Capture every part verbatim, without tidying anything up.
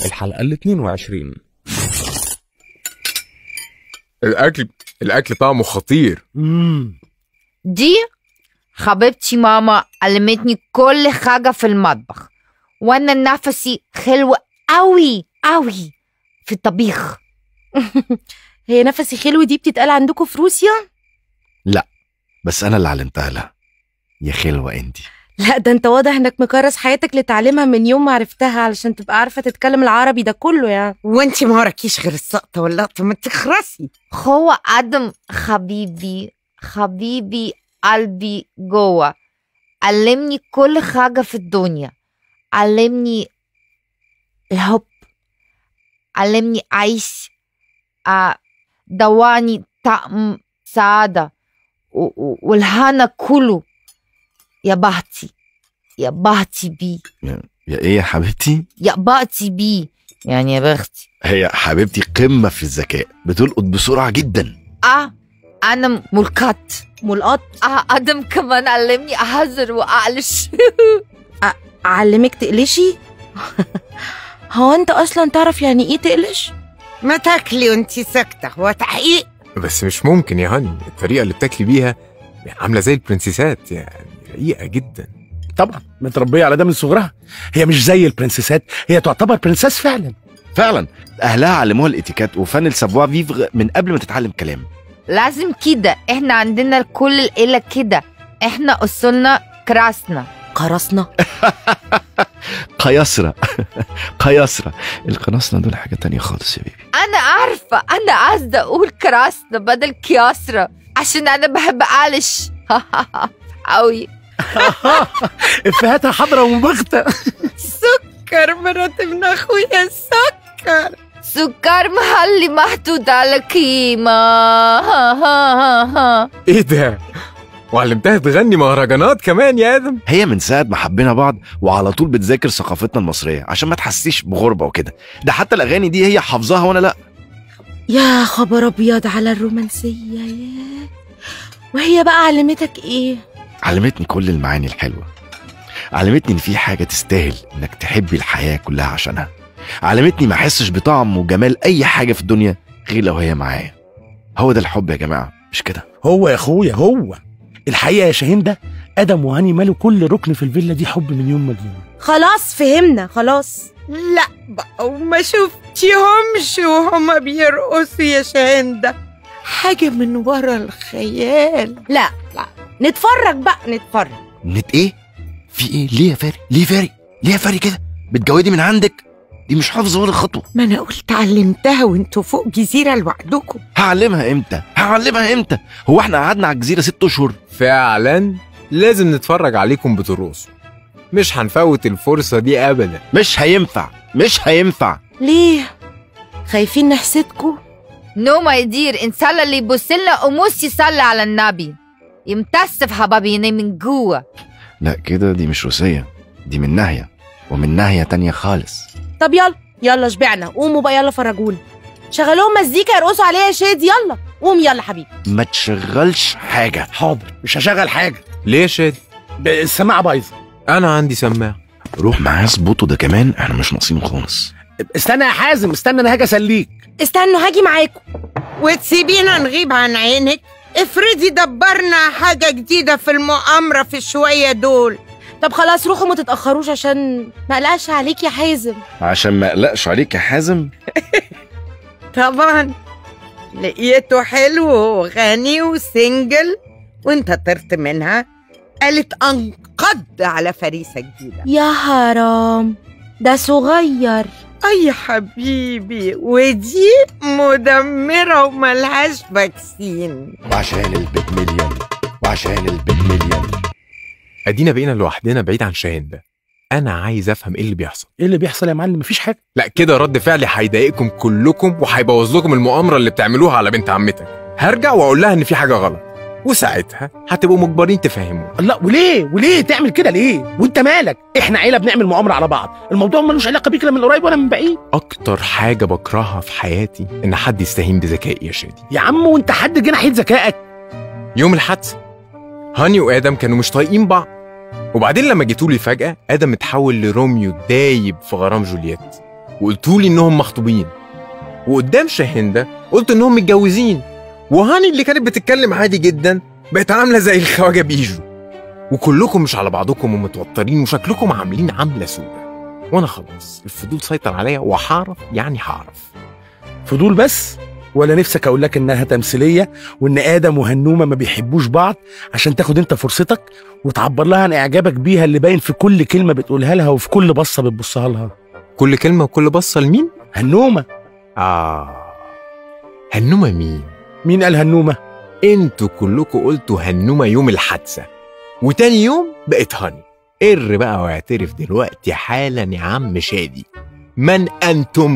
الحلقة الاتنين وعشرين. الأكل الأكل طعمه خطير. مم. دي حبيبتي ماما علمتني كل حاجة في المطبخ، وأنا نفسي حلو قوي قوي في الطبيخ. هي نفسي حلو دي بتتقال عندكم في روسيا؟ لا بس انا اللي علمتها لها. يا خلوه انتي. لا ده انت واضح انك مكرس حياتك لتعليمها من يوم ما عرفتها علشان تبقى عارفة تتكلم العربي ده كله يعني. وانتي ما وراكيش غير السقطة واللقطة، ما تخرسي. هو آدم حبيبي حبيبي قلبي جوه، علمني كل حاجة في الدنيا، علمني الحب، علمني عيش، آه دواني طعم سعادة والهنا كله. يا بختي يا بختي بيه. يا, يا ايه يا حبيبتي؟ يا بختي بيه يعني يا بختي. هي حبيبتي قمه في الذكاء، بتلقط بسرعه جدا. اه انا ملقط ملقط. اه ادم كمان علمني اهزر واقلش. علمك تقلشي؟ هو انت اصلا تعرف يعني ايه تقلش؟ ما تاكلي وانتي ساكتة، هو تحقيق. بس مش ممكن يا هاني، الطريقة اللي بتاكلي بيها عاملة زي البرنسيسات، يعني رقيقة جدا. طبعا متربية على ده من صغرها. هي مش زي البرنسيسات، هي تعتبر برنسيس فعلا. فعلا اهلها علموها الاتيكات وفن السافوار فيفغ من قبل ما تتعلم كلام. لازم كده، احنا عندنا كل العيلة كده، احنا اصولنا كراسنا. قرصنا. قياسرة. قياسرة. القناصنة دول حاجة تانية خالص يا بيبي. انا عارفة، انا قصدي اقول كراسنا بدل كياسرة عشان انا بحب اقلش. قوي. افهاتها حضرة ومبغتة. سكر مرات ابن اخويا، سكر سكر محلي محطوط على كيمة. ها ها ها ها. ايه ده؟ وعلمتها تغني مهرجانات كمان يا آدم؟ هي من ساعة ما حبينا بعض وعلى طول بتذاكر ثقافتنا المصرية عشان ما تحسيش بغربة وكده. ده حتى الأغاني دي هي حافظاها وأنا لأ. يا خبر أبيض على الرومانسية. يا وهي بقى علمتك إيه؟ علمتني كل المعاني الحلوة. علمتني إن في حاجة تستاهل إنك تحبي الحياة كلها عشانها. علمتني ما أحسش بطعم وجمال أي حاجة في الدنيا غير لو هي معايا. هو ده الحب يا جماعة، مش كده؟ هو يا أخويا هو الحقيقة يا شاهين، ده آدم وهاني مالوا كل ركن في الفيلا دي حب مليون مليون. خلاص فهمنا خلاص. لا بقى، وما شفتيهمش وهما بيرقصوا يا شاهين، ده حاجة من ورا الخيال. لا لا نتفرج بقى نتفرج. نت ايه؟ في ايه؟ ليه يا فاري؟ ليه فاري؟ ليه يا فاري كده؟ بتجودي من عندك؟ دي مش حافظة ولا خطوة. ما انا قلت علمتها وانتوا فوق جزيرة لوحدكم. هعلمها امتى؟ هعلمها امتى؟ هو احنا قعدنا على الجزيرة ست اشهر؟ فعلا لازم نتفرج عليكم بترقصوا، مش هنفوت الفرصة دي ابدا. مش هينفع، مش هينفع. ليه؟ خايفين نحسدكوا؟ نو ما يدير، ان صلى اللي يبص لنا قموس يصلي على النبي، يمتسف حبايبي من جوه. لا كده دي مش روسية، دي من ناحية، ومن ناحية تانية خالص. طب يلا يلا شبعنا، قوموا بقى يلا فرجونا. شغلوهم مزيكا يرقصوا عليها يا شادي. يلا قوم يلا حبيبي. ما تشغلش حاجة. حاضر مش هشغل حاجة. ليه يا شادي؟ السماعة بايظة. أنا عندي سماعة. روح معاه اظبطه ده كمان، احنا مش ناقصينه خالص. استنى يا حازم، استنى انا هاجي اسليك. استنوا هاجي معاكم. وتسيبينا نغيب عن عينك؟ افرضي دبرنا حاجة جديدة في المؤامرة في شوية دول. طب خلاص روحوا ما تتأخروش عشان ما اقلقش عليك يا حازم. عشان ما اقلقش عليك يا حازم. طبعا لقيته حلو وغني وسنجل وانت طرت منها، قالت انقض على فريسة جديدة. يا حرام ده صغير. اي حبيبي، ودي مدمرة وملهاش فاكسين. وعشان البيت مليون، وعشان البيت مليون. ادينا بقينا لوحدنا بعيد عن شاهين ده. انا عايز افهم ايه اللي بيحصل. ايه اللي بيحصل يا معلم؟ مفيش حاجة. لا كده رد فعلي هيضايقكم كلكم وهيبوظ لكم المؤامرة اللي بتعملوها على بنت عمتك. هرجع واقول لها ان في حاجة غلط، وساعتها هتبقوا مجبرين تفهموها. لا وليه وليه تعمل كده ليه؟ وانت مالك؟ احنا عيله بنعمل مؤامره على بعض، الموضوع ملوش علاقه بيك لا من قريب ولا من بعيد. اكتر حاجه بكرهها في حياتي ان حد يستهين بذكائي يا شادي. يا عم وانت حد جه ناحيه ذكائك؟ يوم الحادثه هاني وادم كانوا مش طايقين بعض، وبعدين لما جيتولي فجاه ادم اتحول لروميو دايب في غرام جولييت، وقلتولي انهم مخطوبين، وقدام شاهندة قلت انهم متجوزين، وهاني اللي كانت بتتكلم عادي جدا بقت عامله زي الخواجه بيجو، وكلكم مش على بعضكم ومتوترين وشكلكم عاملين عامله سودة. وانا خلاص الفضول سيطر عليا وهعرف يعني هعرف. فضول بس؟ ولا نفسك اقول لك انها تمثيليه وان ادم وهنومه ما بيحبوش بعض عشان تاخد انت فرصتك وتعبر لها عن اعجابك بيها اللي باين في كل كلمه بتقولها لها وفي كل بصه بتبصها لها؟ كل كلمه وكل بصه لمين؟ هنومه. اه هنومه مين؟ مين قال هنومه؟ انتوا كلكم قلتوا هنومه يوم الحادثه، وتاني يوم بقت هاني. قر بقى واعترف دلوقتي حالا يا عم شادي، من انتم؟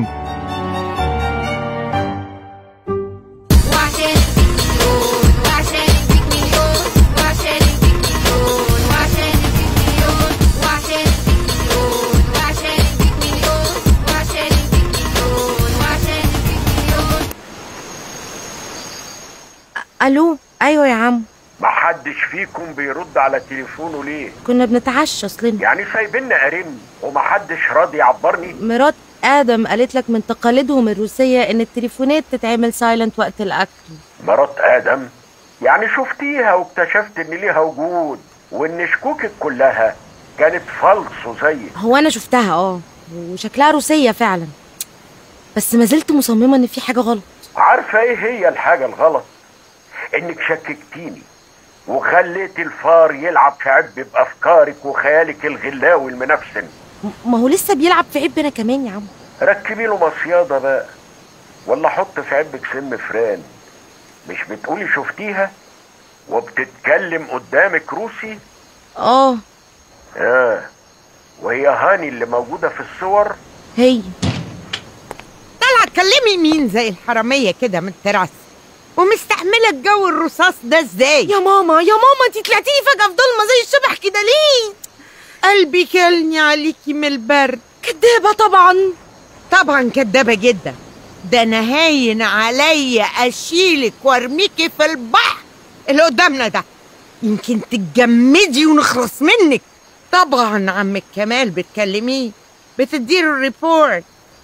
الو، ايوه يا عم. محدش فيكم بيرد على تليفونه ليه؟ كنا بنتعشى اصلنا. يعني سايبيننا ارن ومحدش راضي يعبرني؟ مرات ادم قالت لك من تقاليدهم الروسيه ان التليفونات تتعمل سايلنت وقت الاكل. مرات ادم؟ يعني شفتيها واكتشفت ان ليها وجود وان شكوكك كلها كانت فالصو زيك؟ هو انا شفتها اه وشكلها روسيه فعلا، بس ما زلت مصممه ان في حاجه غلط. عارفه ايه هي الحاجه الغلط؟ انك شككتيني وخليت الفار يلعب في عب بافكارك وخيالك الغلاوي المنفسن. ما هو لسه بيلعب في عبنا كمان يا عم. ركبي له مصياده بقى، ولا حط في عبك سم فران. مش بتقولي شفتيها وبتتكلم قدامك روسي؟ اه اه وهي هاني اللي موجوده في الصور؟ هي. طالعه تكلمي مين زي الحراميه كده من التراس ومستحمله الجو الرصاص ده ازاي؟ يا ماما يا ماما انتي طلعتي لي فجاه في ضلمه زي الشبح كده ليه؟ قلبي كلني عليكي من البرد. كدابه طبعا. طبعا كدابه جدا. ده انا هاين عليا اشيلك وارميكي في البحر اللي قدامنا ده، يمكن تتجمدي ونخلص منك. طبعا عمك كمال بتكلميه بتديله الريبورت.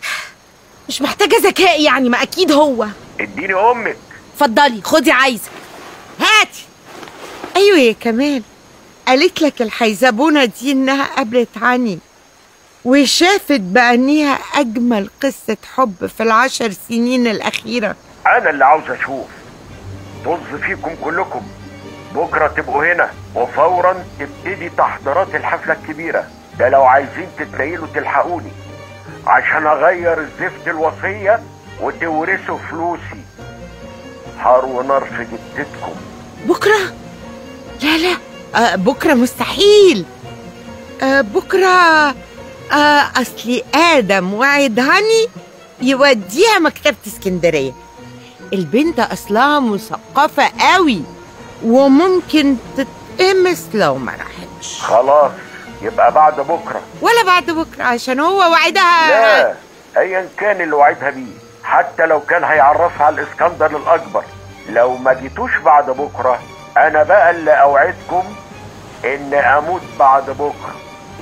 مش محتاجه ذكاء يعني، ما اكيد هو. اديني امك. اتفضلي خدي عايزه. هاتي. ايوه يا كمال، قالت لك الحيزبونه دي انها قابلت عني وشافت بعينيها اجمل قصه حب في العشر سنين الاخيره. انا اللي عاوز اشوف. طز فيكم كلكم. بكره تبقوا هنا وفورا تبتدي تحضيرات الحفله الكبيره. ده لو عايزين تتنيلوا تلحقوني عشان اغير الزفت الوصيه وتورثوا فلوسي. حار ونار في جدتكم. بكره؟ لا لا آه بكره مستحيل. آه بكره آه اصلي ادم وعد هاني يوديها مكتبه اسكندريه. البنت اصلها مثقفه قوي وممكن تتقمص لو ما راحتش. خلاص يبقى بعد بكره. ولا بعد بكره عشان هو وعدها. لا ايا كان اللي وعدها بيه، حتى لو كان هيعرفها على الاسكندر الاكبر. لو ما جيتوش بعد بكره انا بقى اللي اوعدكم ان اموت بعد بكره.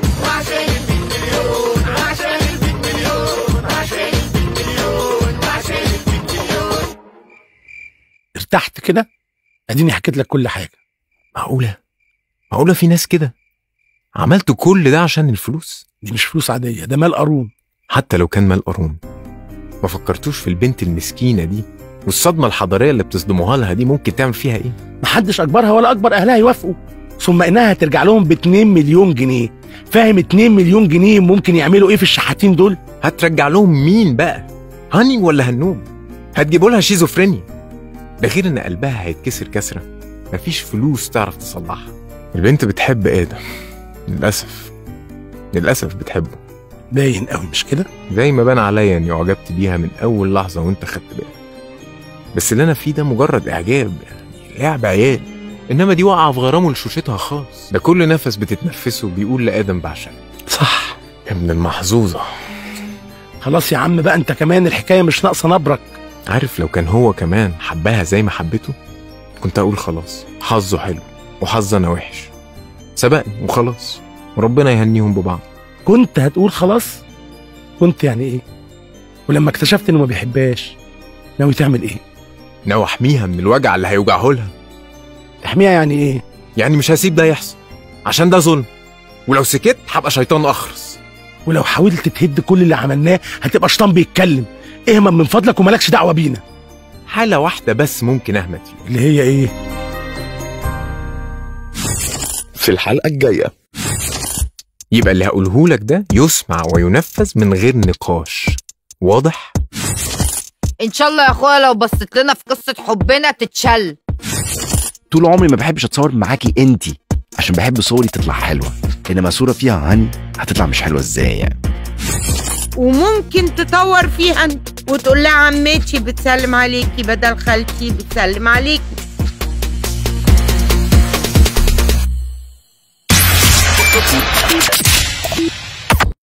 ارتحت كده؟ اديني حكيت لك كل حاجه. معقوله معقوله في ناس كده عملتوا كل ده عشان الفلوس؟ دي مش فلوس عاديه، ده مال قارون. حتى لو كان مال قارون، ما فكرتوش في البنت المسكينه دي والصدمه الحضاريه اللي بتصدموها لها دي ممكن تعمل فيها ايه؟ محدش اجبرها ولا اجبر اهلها يوافقوا، ثم انها هترجع لهم ب اتنين مليون جنيه. فاهم اتنين مليون جنيه ممكن يعملوا ايه في الشحاتين دول؟ هترجع لهم مين بقى؟ هاني ولا هنوم؟ هتجيبوا لها شيزوفرينيا. ده غير ان قلبها هيتكسر كسره مفيش فلوس تعرف تصلحها. البنت بتحب ادم للاسف، للاسف بتحبه. باين قوي مش كده؟ زي ما بان عليا اني اعجبت بيها من اول لحظه وانت خدت بالك. بس اللي انا فيه ده مجرد اعجاب، يعني لعب عيال، انما دي واقعه في غرامه لشوشتها خالص. ده كل نفس بتتنفسه بيقول لادم بعشق. صح يا ابن المحظوظه. خلاص يا عم بقى، انت كمان الحكايه مش ناقصه نبرك. عارف لو كان هو كمان حبها زي ما حبته كنت اقول خلاص حظه حلو وحظ انا وحش، سبقني وخلاص وربنا يهنيهم ببعض. كنت هتقول خلاص؟ كنت يعني ايه؟ ولما اكتشفت انه ما بيحبهاش ناوي تعمل ايه؟ ناوي احميها من الوجع اللي هيوجعه لها. تحميها يعني ايه؟ يعني مش هسيب ده يحصل عشان ده ظلم، ولو سكت هبقى شيطان اخرس. ولو حاولت تهد كل اللي عملناه هتبقى شيطان بيتكلم. اهمل من فضلك ومالكش دعوه بينا. حالة واحدة بس ممكن اهمت فيها. اللي هي ايه؟ في الحلقة الجاية يبقى اللي هقوله لك ده يسمع وينفذ من غير نقاش. واضح؟ ان شاء الله يا اخويا لو بصيت لنا في قصه حبنا تتشل. طول عمري ما بحبش اتصور معاكي انتي عشان بحب صوري تطلع حلوة، انما صورة فيها هاني هتطلع مش حلوة ازاي يعني؟ وممكن تطور فيها انت وتقول لها عمتي بتسلم عليكي بدل خالتي بتسلم عليكي.